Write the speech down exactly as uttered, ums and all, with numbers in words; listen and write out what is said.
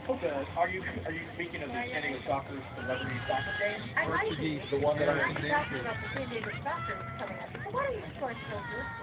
Okay. Are you are you speaking of the San Diego Soccer celebrity soccer game? I might be. The one that I I'm might be tuned talking into. about the San Diego Soccer coming up. So why don't you start so good?